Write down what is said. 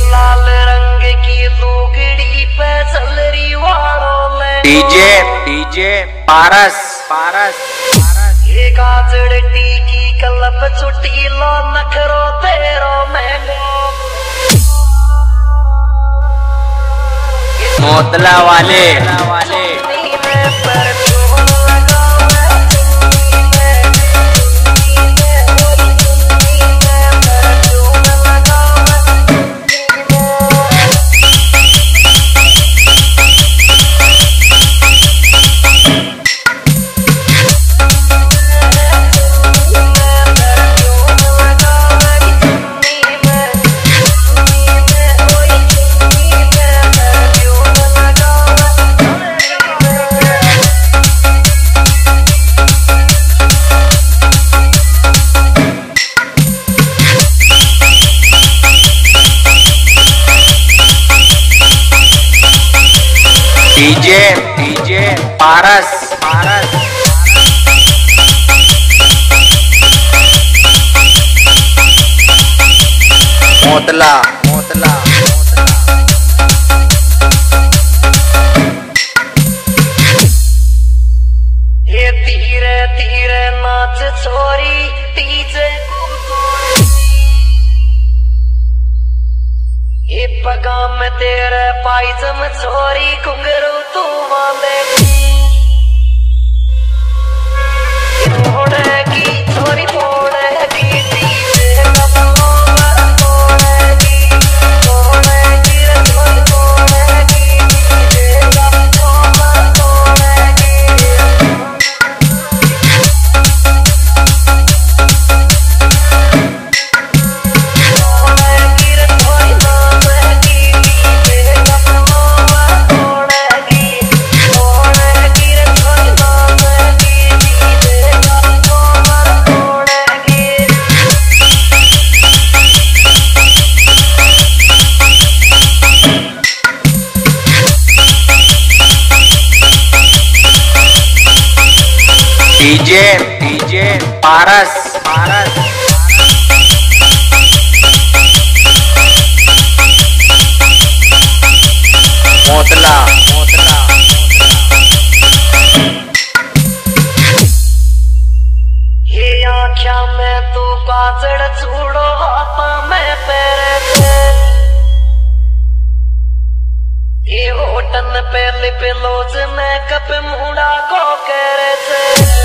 लाल रंग की लुगड़ी पे चलरी वालों ले डीजे डीजे पारस पारस ये गाजड़ती की कलप छुट्टी लो नखरो तेरो महंगो मोतला वाले डीजे डीजे पारस पारस मोतला मोतला ये धीरे धीरे नाच छोरी डीजे ये पगाम तेरे पायजम छोरी घुंघरू तू वालेगी तोड़ेगी छोरी तोड़ेगी डीजे कमर तोड़ेगी तोड़ेगी रे छोरी तोड़ेगी डीजे कमर तोड़ेगी डीजे डीजे पारस पारस मोतला मोतला ये आँख्या में तू काजड़ चूड़ो हाथा में पैरे थे ये होटन पे लिप लोज में कप मुड़ा को करे थे